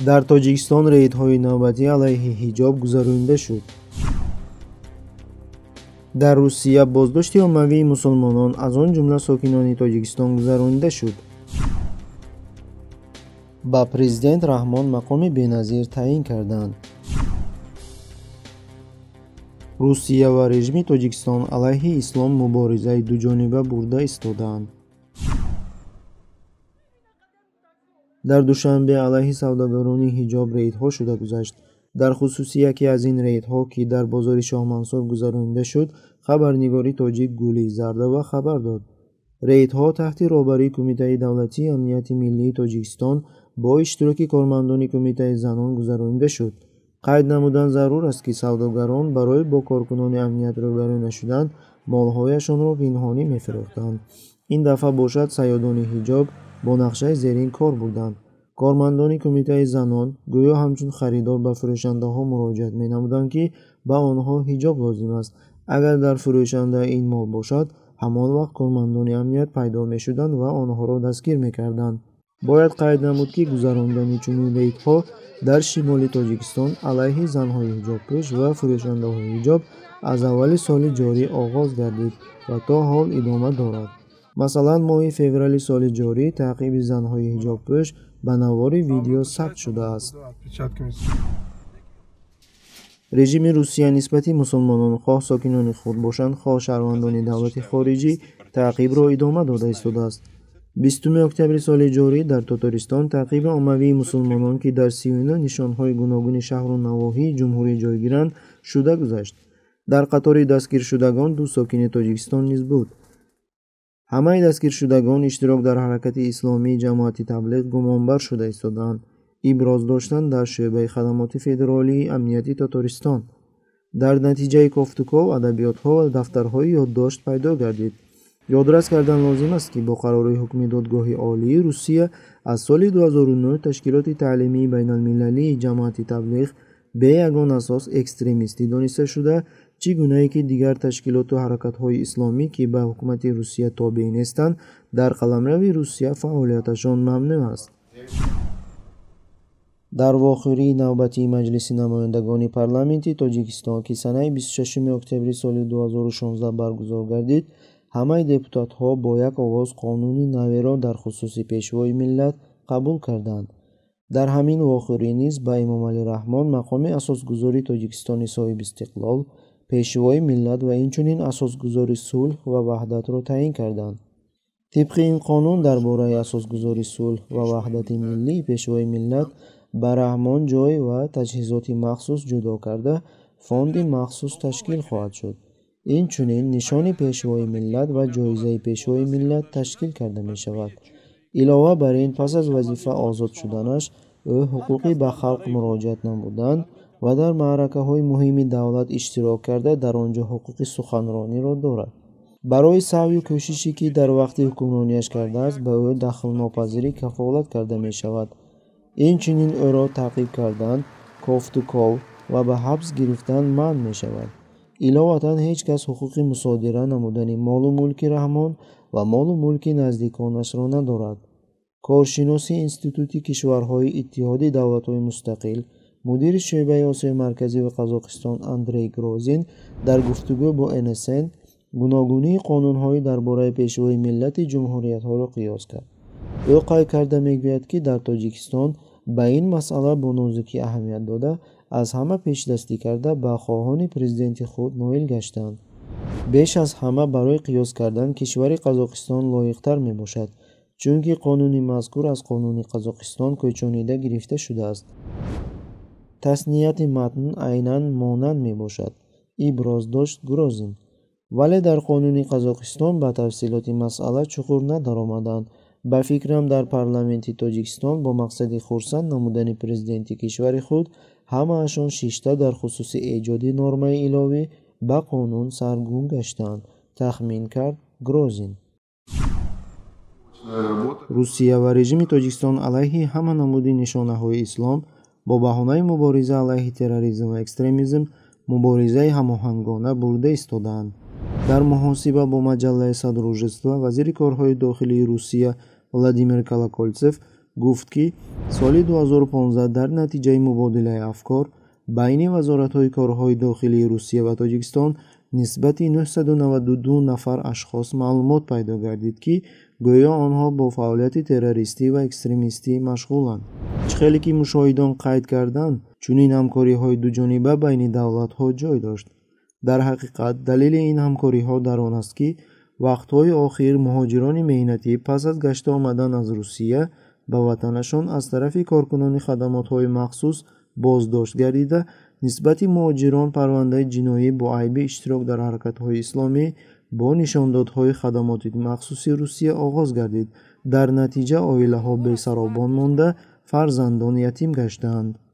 дар Тоҷикистон рейдҳои навбатӣ алайҳи ҳиҷоб гузаронида шуд. дар Русия боздошти оммавии мусулмонон аз он ҷумла сокинони Тоҷикистон гузаронида шуд. ба президент Раҳмон мақоми беназир таъин карданд. Русия ва режими Тоҷикистон алайҳи ислом муборизаи дуҷониба бурда истоданд. дар душанбе алайҳи савдогарони ҳиҷоб рейдҳо шуда гузашт. дар хусуси яке аз ин рейдҳо, ки дар бозори Шоҳмансор гузаронида шуд, хабарнигори тоҷик Гулӣ Зардова хабар дод. рейдҳо таҳти роҳбарии Кумитаи давлатии амнияти миллии Тоҷикистон бо иштироки кормандони Кумитаи занон гузаронида шуд. қайд намудан зарур аст, ки савдогарон барои бо коркунони амният рӯбарӯ нашудан молҳояшонро пинҳонӣ мефирохтанд. ин дафъа бошад саёдони ҳиҷоб бо нақшаи зерин кор бурданд. кормандони Кумитаи занон гӯё ҳамчун харидор ба фурӯшандаҳо муроҷиат менамуданд, ки ба онҳо ҳиҷоб лозим аст. агар дар фурӯшанда ин мол бошад, ҳамон вақт кормандони амният пайдо мешуданд ва онҳоро дастгир мекарданд. бояд қайд намуд, ки гузарондани чунин рейдҳо дар шимоли Тоҷикистон алайҳи занҳои ҳиҷобпӯш ва фурӯшандаҳои ҳиҷоб аз аввали соли ҷорӣ оғоз гардид ва то ҳол идома дорад. масалан, моҳи феврали соли ҷорӣ таъқиби занҳои ҳиҷобпӯш ба навори видео сабт шудааст. режими Русия нисбати мусулмонон, хоҳ сокинони худ бошанд, хоҳ шаҳрвандони давлати хориҷӣ, таъқибро идома дода истодааст. 20 октябри соли ҷорӣ дар Татаристон таъқиби оммавии мусулмонон, ки дар 39 нишонҳои гуногуни шаҳру навоҳии ҷумҳурӣ ҷойгиранд, шуда гузашт. дар қатори дастгиршудагон 2 сокини Тоҷикистон низ буд. ҳамаи дастгиршудагон иштирок дар ҳаракати исломии ҷамоати таблиғ гумонбар шуда истоданд. иброз доштанд дар шӯъбаи хадамоти федеролии амнияти Татаристон. дар натиҷаи кофтуков адабиётҳо ва дафтарҳои ёддошт пайдо гардид. ёдрас кардан лозим аст, ки бо қарори ҳукми Додгоҳи олии Русия аз соли 2009 ташкилоти таълимии байналмилалии ҷамоати таблиғ бе ягон асос экстремистӣ дониста шуда, чӣ гунае ки дигар ташкилоту ҳаракатҳои исломӣ, ки ба ҳукумати Русия тобеъ нестанд, дар қаламрави Русия фаъолияташон мамнӯъ аст. дар вохӯрии навбатии Маҷлиси намояндагони парламенти Тоҷикистон, ки санаи 26 октябри соли 2016 баргузор гардид, ҳамаи депутатҳо бо як овоз қонуни наверо дар хусуси пешвои миллат қабул карданд. дар ҳамин вохӯрӣ низ ба Эмомалӣ Раҳмон мақоми асосгузори Тоҷикистони соҳиби истиқлол, пешвои миллат ва инчунин асосгузори сулҳ ва ваҳдатро таъин карданд. тибқи ин қонун дар бораи асосгузори сулҳ ва ваҳдати миллии пешвои миллат ба Раҳмон ҷой ва таҷҳизоти махсус ҷудо карда, фонди махсус ташкил хоҳад шуд. инчунин нишони пешвои миллат ва ҷоизаи пешвои миллат ташкил карда мешавад. илова бар ин, пас аз вазифа озод шуданаш, ӯ ҳуқуқи ба халқ муроҷиат намудан ва дар маъракаҳои муҳими давлат иштирок карда дар он ҷо ҳуқуқи суханрониро дорад. барои саъю кӯшише, ки дар вақти ҳукмронияш кардааст, ба ӯ дахлнопазирӣ кафолат карда мешавад. инчунин ӯро таъқиб кардан, кофтуков ва ба ҳабс гирифтан манъ мешавад. иловатан ҳеҷ кас ҳуқуқи мусодира намудани молу мулки Раҳмон ва молу мулки наздиконашро надорад. коршиноси Институти кишварҳои Иттиҳоди давлатҳои мустақил, мудири шӯъбаи Осиёи Марказӣ ва Қазоқистон Андрей Грозин дар гуфтугӯ бо НСН гуногунии қонунҳои дар бораи пешвои миллати ҷумҳуриятҳоро қиёс кард. ӯ қайд карда мегӯяд, ки дар Тоҷикистон ба ин масъала бо нозукӣ аҳамият дода, аз ҳама пешдастӣ карда ба хоҳони президенти худ ноил гаштанд. беш аз ҳама барои қиёс кардан кишвари Қазоқистон лоиқтар мебошад, чунки қонуни мазкур аз қонуни Қазоқистон кӯчонида гирифта шудааст. таснияти матн айнан монанд мебошад, иброз дошт Грозин. вале дар қонуни Қазоқистон ба тафсилоти масъала чуқур надаромаданд. ба фикрам дар парламенти Тоҷикистон бо мақсади хурсанд намудани президенти кишвари худ ҳамаашон шишта дар хусуси эҷоди нормаи иловӣ ба қонун саргум гаштаанд, тахмин кард Грозин. русия ва режими Тоҷикистон алайҳи ҳама намуди нишонаҳои ислом бо баҳонаи мубориза алайҳи терроризм ва экстремизм муборизаи ҳамоҳангона бурда истодаанд. дар муҳосиба бо маҷаллаи Содружества, вазири корҳои дохилии Русия Владимир Колокольцев гуфт ки соли 2015 дар натиҷаи мубодилаи афкор байни вазоратҳои корҳои дохилии Русия ва Тоҷикистон нисбати 992 нафар ашхос маълумот пайдо гардид ки гӯё онҳо бо фаъолияти террористӣ ва экстремистӣ машғуланд. Чхеле ки мушоҳидон қайд карданд, чунин ҳамкориҳои дуҷониба байни давлатҳо ҷой дошт. Дар ҳақиқат далели ин ҳамкориҳо дар он аст ки вақтҳои охир муҳоҷирони меҳнатӣ пас аз гашта омадан аз Русия ба ватанашон аз тарафи коркунони хадамотҳои махсус боздошт гардида, нисбати муҳоҷирон парвандаи ҷиноӣ бо айби иштирок дар ҳаракатҳои исломӣ бо нишондодҳои хадамоти махсуси Русия оғоз гардид. Дар натиҷа оилаҳо бесаробон монда, фарзандон ятим гаштаанд.